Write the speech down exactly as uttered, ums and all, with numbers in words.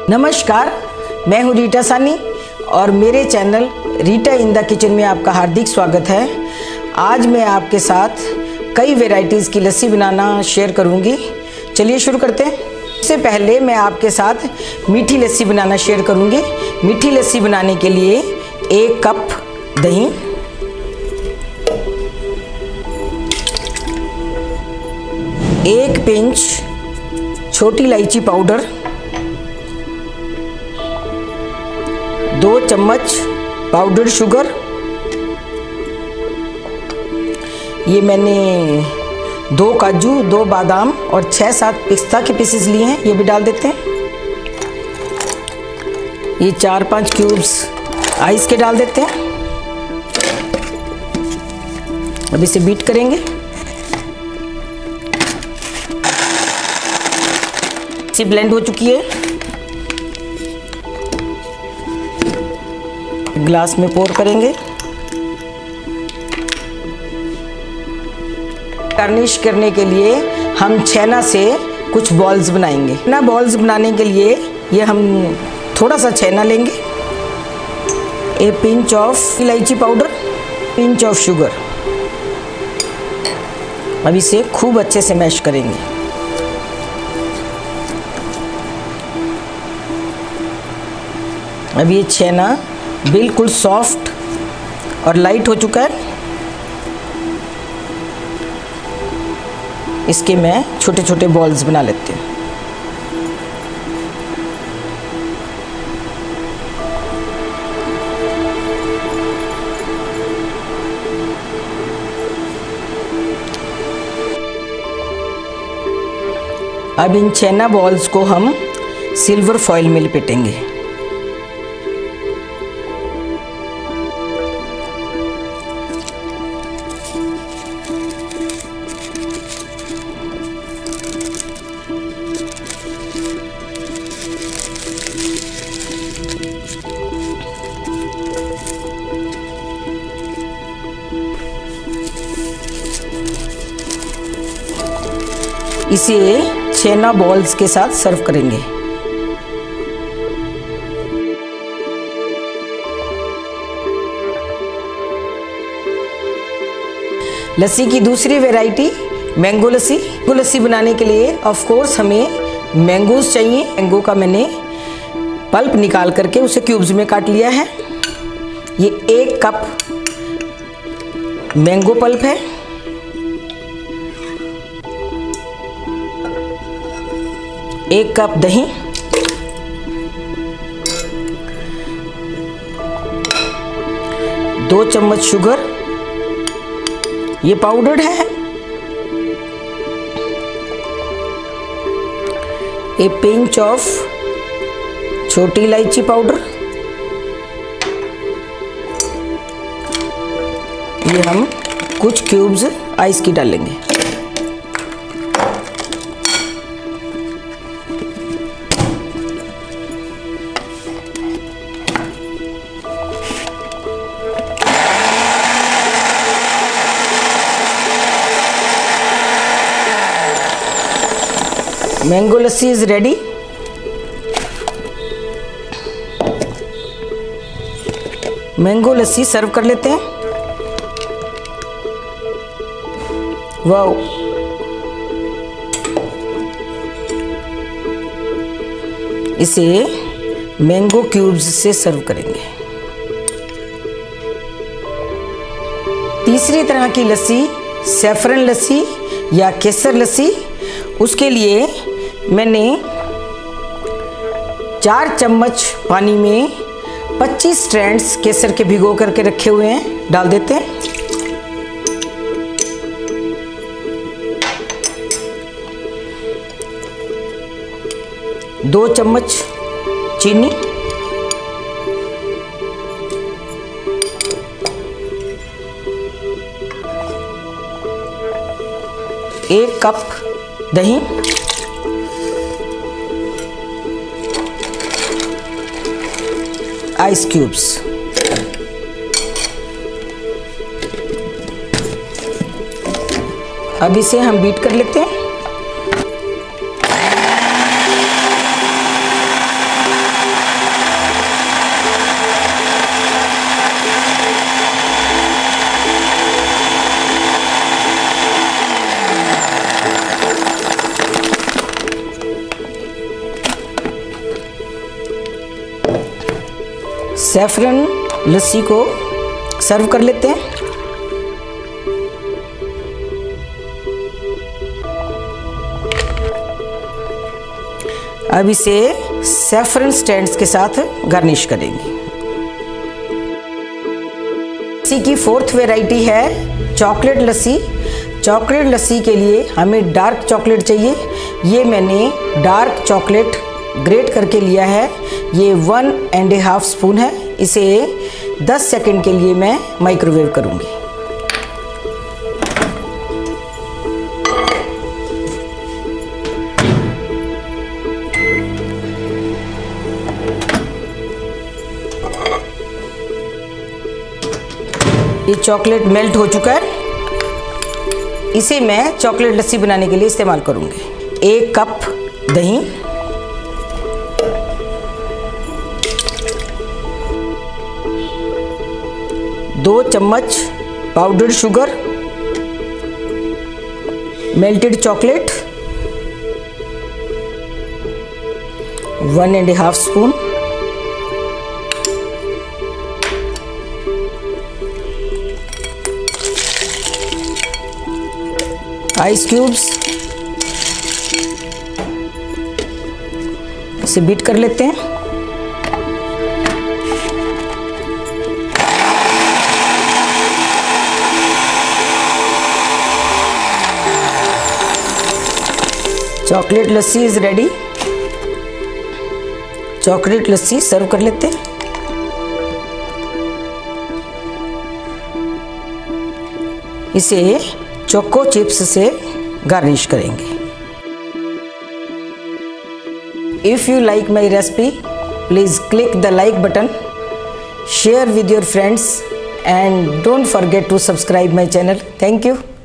नमस्कार, मैं हूँ रीटा सानी और मेरे channel Rita in the kitchen में आपका हार्दिक स्वागत है। आज मैं आपके साथ कई वैरायटीज़ की लस्सी बनाना शेयर करूँगी। चलिए शुरू करते हैं। सबसे पहले मैं आपके साथ मीठी लस्सी बनाना शेयर करूँगी। मीठी लस्सी बनाने के लिए एक कप दही, एक पिंच छोटी इलायची पाउडर, दो चम्मच पाउडर शुगर, ये मैंने दो काजू, दो बादाम और छः सात पिस्ता के पीसेस लिए हैं, ये भी डाल देते हैं। ये चार पांच क्यूब्स आइस के डाल देते हैं। अब इसे बीट करेंगे। इसे ब्लेंड हो चुकी है, ग्लास में पोर करेंगे। गार्निश करने के लिए हम छेना से कुछ बॉल्स बनाएंगे। ना बॉल्स बनाने के लिए ये हम थोड़ा सा छेना लेंगे, ए पिंच ऑफ इलायची पाउडर, पिंच ऑफ शुगर। अब इसे खूब अच्छे से मैश करेंगे। अब ये छेना बिल्कुल सॉफ्ट और लाइट हो चुका है। इसके मैं छोटे छोटे बॉल्स बना लेती हूँ। अब इन छेना बॉल्स को हम सिल्वर फॉइल में लपेटेंगे। इसे छेना बॉल्स के साथ सर्व करेंगे। लस्सी की दूसरी variety mango lassi. Mango lassi बनाने के लिए ऑफ कोर्स हमें मैंगोज चाहिए। मैंगो का मैंने पल्प निकाल करके उसे क्यूब्स में काट लिया है। ये एक कप मैंगो पल्प है, एक कप दही, दो चम्मच शुगर, ये पाउडर्ड है, ए पिंच ऑफ छोटी इलायची पाउडर, ये हम कुछ क्यूब्स आइस की डालेंगे। Mango lassi is ready. Mango lassi serve कर लेते हैं। वाओ, इसे मैंगो क्यूब्स से सर्व करेंगे। तीसरी तरह की लस्सी सैफरन लस्सी या केसर लस्सी। उसके लिए मैंने चार चम्मच पानी में पच्चीस स्ट्रैंड्स केसर के भिगो करके रखे हुए हैं, डाल देते हैं। दो चम्मच चीनी, एक कप दही, आइस क्यूब्स, अब इसे हम बीट कर लेते हैं। सैफरन लस्सी को सर्व कर लेते हैं। अब इसे सैफरन स्टैंड्स के साथ गार्निश करेंगे। लस्सी की फोर्थ वैरायटी है चॉकलेट लस्सी। चॉकलेट लस्सी के लिए हमें डार्क चॉकलेट चाहिए। ये मैंने डार्क चॉकलेट ग्रेट करके लिया है। ये one and a half spoon है। इसे दस सेकंड के लिए मैं माइक्रोवेव करूँगी। ये चॉकलेट मेल्ट हो चुका है। इसे मैं चॉकलेट लस्सी बनाने के लिए इस्तेमाल करूँगी। एक कप दही, दो चम्मच powdered sugar, melted chocolate one and half spoon, ice cubes. इसे बीट कर लेते हैं। Chocolate lassi is ready. Chocolate lassi serve कर लेते हैं। इसे चोको चिप्स से गार्निश करेंगे। If you like my recipe, please click the like button, share with your friends, and don't forget to subscribe my channel. Thank you.